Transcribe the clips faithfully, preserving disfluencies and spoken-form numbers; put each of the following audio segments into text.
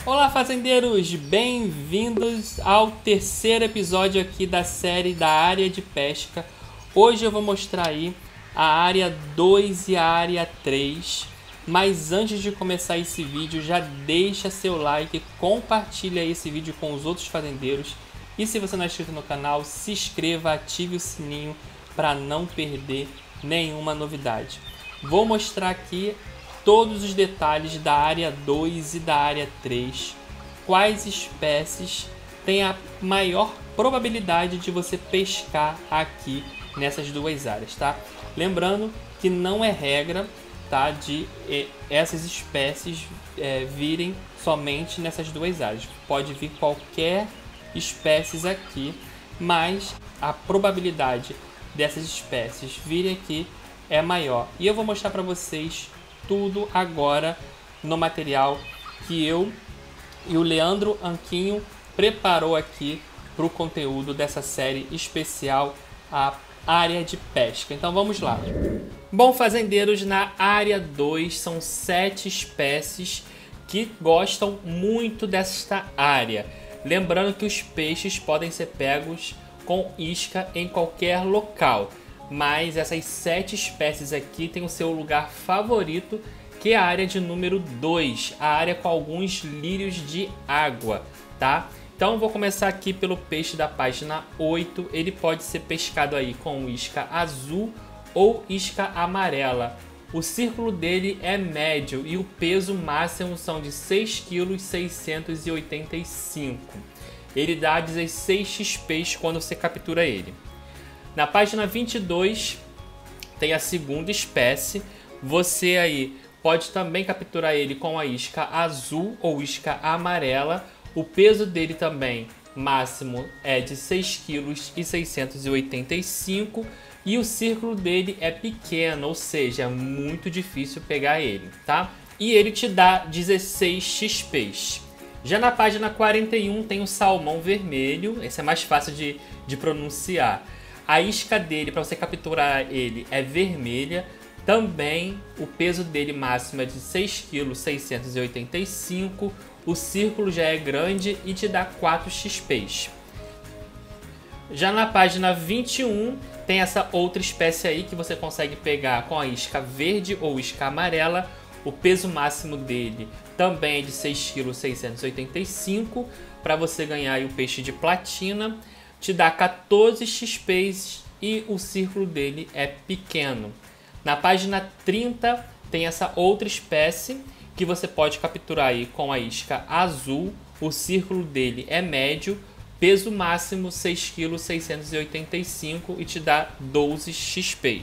Olá, fazendeiros! Bem-vindos ao terceiro episódio aqui da série da área de pesca. Hoje eu vou mostrar aí a área dois e a área três. Mas antes de começar esse vídeo, já deixa seu like, compartilha esse vídeo com os outros fazendeiros. E se você não é inscrito no canal, se inscreva, ative o sininho para não perder nenhuma novidade. Vou mostrar aqui todos os detalhes da área dois e da área três. Quais espécies têm a maior probabilidade de você pescar aqui nessas duas áreas, tá? Lembrando que não é regra, tá, de eh, essas espécies eh, virem somente nessas duas áreas. Pode vir qualquer espécies aqui, mas a probabilidade dessas espécies virem aqui é maior. E eu vou mostrar para vocês tudo agora no material que eu e o Leandro Anquinho preparou aqui para o conteúdo dessa série especial, a área de pesca. Então vamos lá. Bom, fazendeiros, na área dois são sete espécies que gostam muito desta área. Lembrando que os peixes podem ser pegos com isca em qualquer local, mas essas sete espécies aqui têm o seu lugar favorito, que é a área de número dois, a área com alguns lírios de água, tá? Então eu vou começar aqui pelo peixe da página oito. Ele pode ser pescado aí com isca azul ou isca amarela. O círculo dele é médio e o peso máximo são de seis vírgula seiscentos e oitenta e cinco quilos. Ele dá dezesseis x p quando você captura ele. Na página vinte e dois tem a segunda espécie. Você aí pode também capturar ele com a isca azul ou isca amarela. O peso dele também máximo é de seis vírgula seiscentos e oitenta e cinco quilos e o círculo dele é pequeno, ou seja, é muito difícil pegar ele, tá? E ele te dá dezesseis x p. Já na página quarenta e um tem o salmão vermelho. Esse é mais fácil de, de pronunciar. A isca dele, para você capturar ele, é vermelha. Também o peso dele máximo é de seis vírgula seiscentos e oitenta e cinco quilos. O círculo já é grande e te dá quatro x p. Já na página vinte e um tem essa outra espécie aí que você consegue pegar com a isca verde ou isca amarela. O peso máximo dele também é de seis vírgula seiscentos e oitenta e cinco quilos. Para você ganhar aí o peixe de platina, te dá quatorze x p e o círculo dele é pequeno. Na página trinta tem essa outra espécie que você pode capturar aí com a isca azul. O círculo dele é médio, peso máximo seis vírgula seiscentos e oitenta e cinco quilos e te dá doze x p.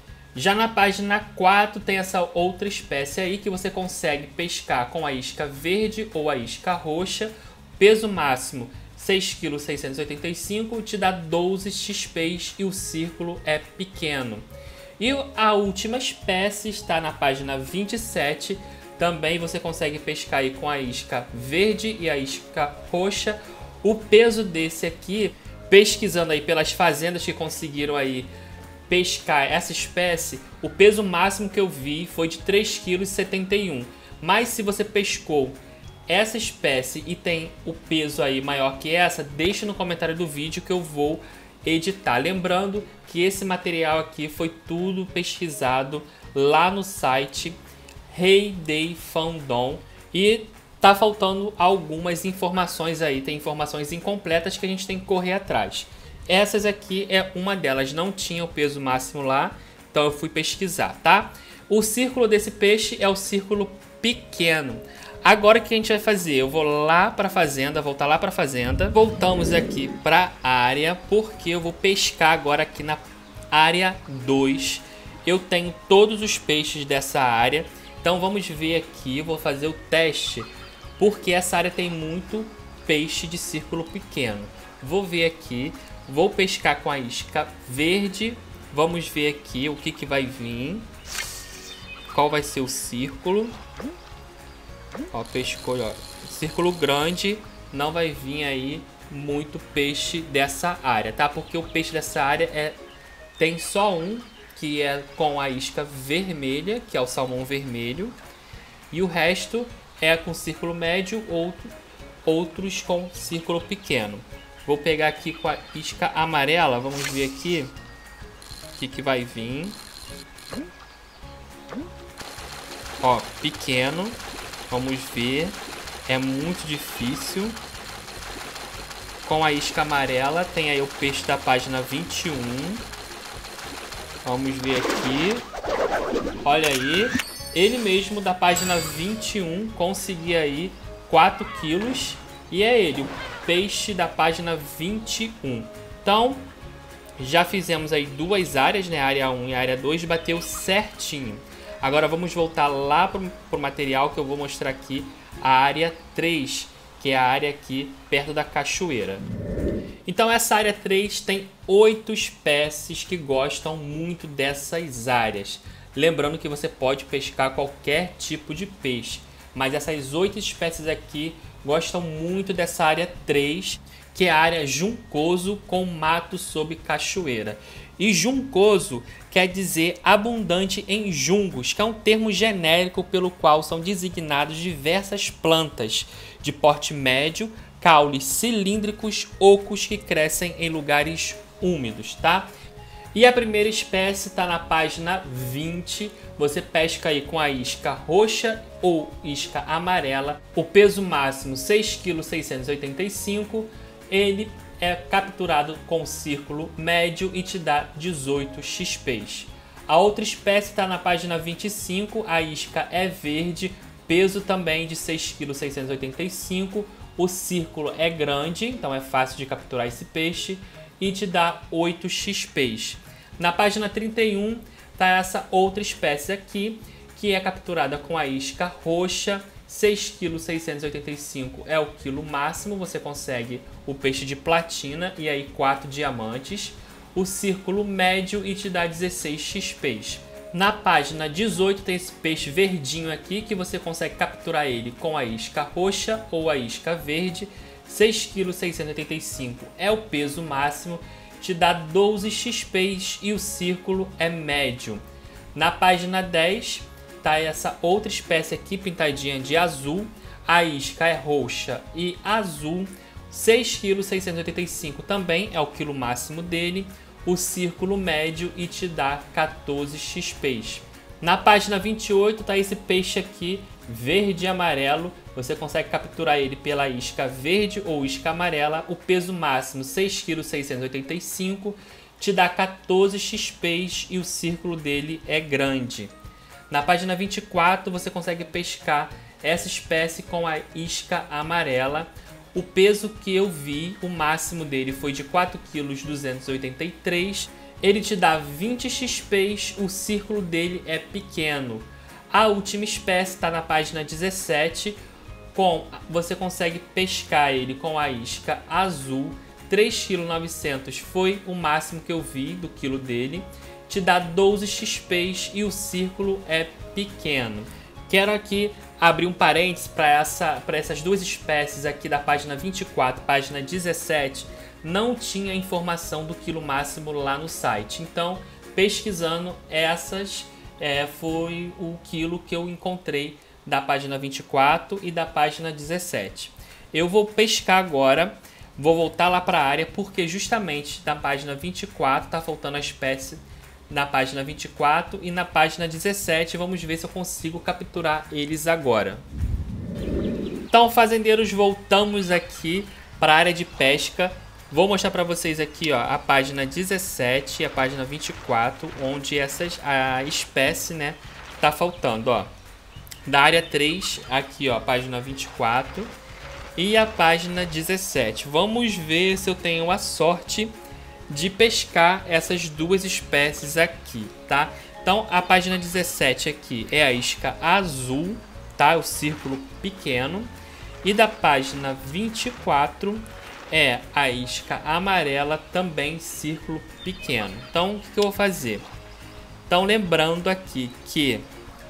Já na página quatro tem essa outra espécie aí que você consegue pescar com a isca verde ou a isca roxa. Peso máximo seis vírgula seiscentos e oitenta e cinco quilos, te dá doze x p e o círculo é pequeno. E a última espécie está na página vinte e sete. Também você consegue pescar aí com a isca verde e a isca roxa. O peso desse aqui, pesquisando aí pelas fazendas que conseguiram aí pescar essa espécie, o peso máximo que eu vi foi de três vírgula setenta e um quilos. Mas se você pescou essa espécie e tem o peso aí maior que essa, deixa no comentário do vídeo que eu vou editar. Lembrando que esse material aqui foi tudo pesquisado lá no site Heyday Fandom e tá faltando algumas informações aí, tem informações incompletas que a gente tem que correr atrás. Essas aqui é uma delas, não tinha o peso máximo lá, então eu fui pesquisar, tá? O círculo desse peixe é o círculo pequeno. Agora o que a gente vai fazer? Eu vou lá para a fazenda, voltar lá para a fazenda. Voltamos aqui para a área, porque eu vou pescar agora aqui na área dois. Eu tenho todos os peixes dessa área, então vamos ver aqui, eu vou fazer o teste, porque essa área tem muito peixe de círculo pequeno. Vou ver aqui, vou pescar com a isca verde, vamos ver aqui o que, que vai vir, qual vai ser o círculo. Ó, pescou, ó, círculo grande, não vai vir aí muito peixe dessa área, tá? Porque o peixe dessa área é, tem só um, que é com a isca vermelha, que é o salmão vermelho, e o resto é com círculo médio, outro, outros com círculo pequeno. Vou pegar aqui com a isca amarela, vamos ver aqui o que, que vai vir. Ó, pequeno, vamos ver, é muito difícil. Com a isca amarela tem aí o peixe da página vinte e um. Vamos ver aqui, olha aí, ele mesmo da página vinte e um conseguia aí quatro quilos e é ele, o peixe da página vinte e um. Então, já fizemos aí duas áreas, né? Área um e área dois, bateu certinho. Agora vamos voltar lá para o material que eu vou mostrar aqui, a área três, que é a área aqui perto da cachoeira. Então essa área três tem oito espécies que gostam muito dessas áreas. Lembrando que você pode pescar qualquer tipo de peixe, mas essas oito espécies aqui gostam muito dessa área três, que é a área juncoso com mato sob cachoeira. E juncoso quer dizer abundante em juncos, que é um termo genérico pelo qual são designados diversas plantas de porte médio, caules cilíndricos, ocos que crescem em lugares úmidos, tá? E a primeira espécie está na página vinte. Você pesca aí com a isca roxa ou isca amarela. O peso máximo seis vírgula seiscentos e oitenta e cinco quilos. Ele é capturado com círculo médio e te dá dezoito X Ps. A outra espécie está na página vinte e cinco. A isca é verde. Peso também de seis vírgula seiscentos e oitenta e cinco quilos. O círculo é grande, então é fácil de capturar esse peixe e te dá oito X Ps. Na página trinta e um está essa outra espécie aqui, que é capturada com a isca roxa. seis vírgula seiscentos e oitenta e cinco é o quilo máximo, você consegue o peixe de platina e aí quatro diamantes. O círculo médio e te dá dezesseis X Ps. Na página dezoito tem esse peixe verdinho aqui, que você consegue capturar ele com a isca roxa ou a isca verde. seis vírgula seiscentos e oitenta e cinco é o peso máximo, te dá doze X Ps e o círculo é médio. Na página dez tá essa outra espécie aqui pintadinha de azul. A isca é roxa e azul. seis vírgula seiscentos e oitenta e cinco também é o quilo máximo dele. O círculo médio e te dá quatorze X Ps. Na página vinte e oito tá esse peixe aqui, verde e amarelo. Você consegue capturar ele pela isca verde ou isca amarela. O peso máximo seis vírgula seiscentos e oitenta e cinco, te dá quatorze X Ps e o círculo dele é grande. Na página vinte e quatro você consegue pescar essa espécie com a isca amarela. O peso que eu vi, o máximo dele foi de quatro vírgula duzentos e oitenta e três quilos. Ele te dá vinte X Ps, o círculo dele é pequeno. A última espécie está na página dezessete. Com, você consegue pescar ele com a isca azul. três vírgula novecentos foi o máximo que eu vi do quilo dele. Te dá doze X Ps e o círculo é pequeno. Quero aqui abrir um parênteses para essa, para essas duas espécies aqui da página vinte e quatro, página dezessete, não tinha informação do quilo máximo lá no site. Então, pesquisando essas, é, foi o quilo que eu encontrei da página vinte e quatro e da página dezessete. Eu vou pescar agora, vou voltar lá para a área, porque justamente na página vinte e quatro está faltando a espécie. Na página vinte e quatro e na página dezessete, vamos ver se eu consigo capturar eles agora. Então, fazendeiros, voltamos aqui para a área de pesca. Vou mostrar para vocês aqui, ó, a página dezessete e a página vinte e quatro, onde essas, a espécie, né, tá faltando, ó. Da área três, aqui, ó, a página vinte e quatro e a página dezessete. Vamos ver se eu tenho a sorte de pescar essas duas espécies aqui, tá? Então, a página dezessete aqui é a isca azul, tá? O círculo pequeno. E da página vinte e quatro é a isca amarela, também círculo pequeno. Então, o que que eu vou fazer? Então, lembrando aqui que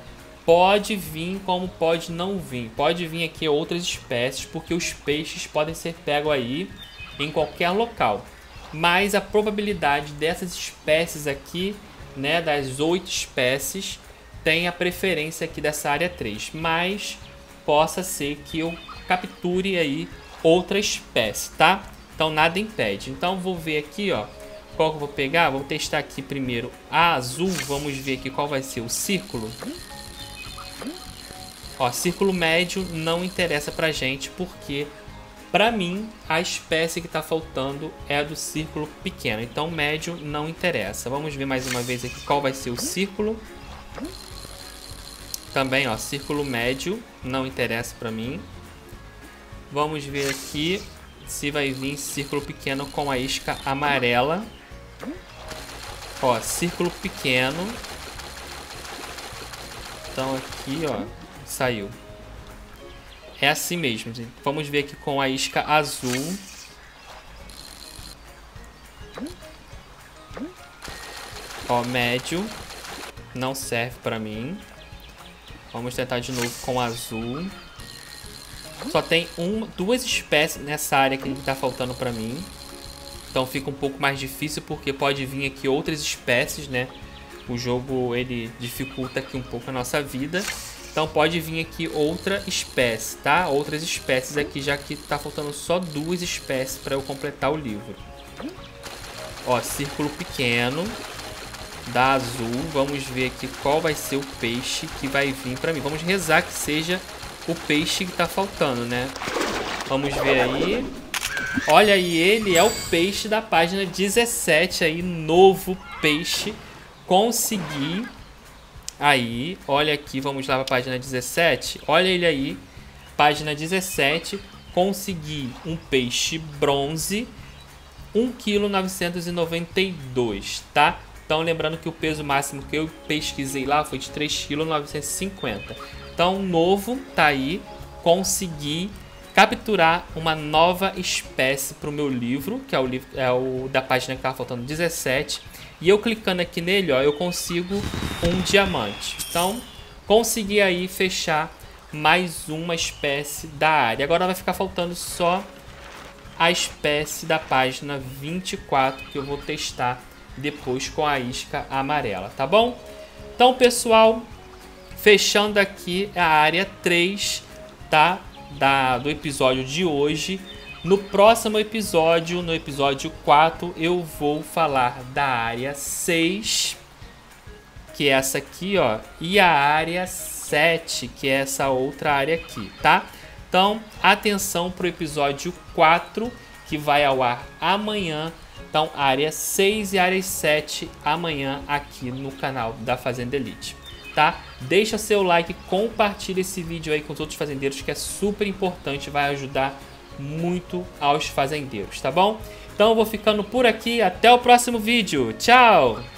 pode vir como pode não vir. Pode vir aqui outras espécies, porque os peixes podem ser pegos aí em qualquer local. Mas a probabilidade dessas espécies aqui, né, das oito espécies, tem a preferência aqui dessa área três. Mas possa ser que eu capture aí outra espécie, tá? Então nada impede. Então vou ver aqui, ó, qual que eu vou pegar. Vou testar aqui primeiro a azul. Vamos ver aqui qual vai ser o círculo. Ó, círculo médio não interessa pra gente, porque pra mim a espécie que tá faltando é a do círculo pequeno. Então médio não interessa. Vamos ver mais uma vez aqui qual vai ser o círculo. Também, ó, círculo médio não interessa pra mim. Vamos ver aqui se vai vir círculo pequeno com a isca amarela. Ó, círculo pequeno. Então aqui, ó, saiu. É assim mesmo, gente. Vamos ver aqui com a isca azul. Ó, médio. Não serve pra mim. Vamos tentar de novo com azul. Só tem uma, duas espécies nessa área que tá faltando pra mim. Então fica um pouco mais difícil, porque pode vir aqui outras espécies, né? O jogo, ele dificulta aqui um pouco a nossa vida. Então pode vir aqui outra espécie, tá? Outras espécies aqui, já que tá faltando só duas espécies para eu completar o livro. Ó, círculo pequeno da azul. Vamos ver aqui qual vai ser o peixe que vai vir para mim. Vamos rezar que seja o peixe que tá faltando, né? Vamos ver aí. Olha aí, ele é o peixe da página dezessete aí, novo peixe. Consegui. Aí, olha aqui, vamos lá para a página dezessete. Olha ele aí, página dezessete. Consegui um peixe bronze, um vírgula novecentos e noventa e dois, tá? Então, lembrando que o peso máximo que eu pesquisei lá foi de três vírgula novecentos e cinquenta. Então, novo tá aí. Consegui capturar uma nova espécie para o meu livro, que é o, livro, é o da página que estava faltando dezessete. E eu clicando aqui nele, ó, eu consigo um diamante. Então, consegui aí fechar mais uma espécie da área. Agora vai ficar faltando só a espécie da página vinte e quatro, que eu vou testar depois com a isca amarela, tá bom? Então, pessoal, fechando aqui a área três, tá? Da, do episódio de hoje. No próximo episódio, no episódio quatro, eu vou falar da área seis, que é essa aqui, ó, e a área sete, que é essa outra área aqui, tá? Então, atenção para o episódio quatro, que vai ao ar amanhã. Então, área seis e área sete amanhã aqui no canal da Fazenda Elite, tá? Deixa seu like, compartilha esse vídeo aí com os outros fazendeiros, que é super importante, vai ajudar muito aos fazendeiros, tá bom? Então eu vou ficando por aqui, até o próximo vídeo, tchau!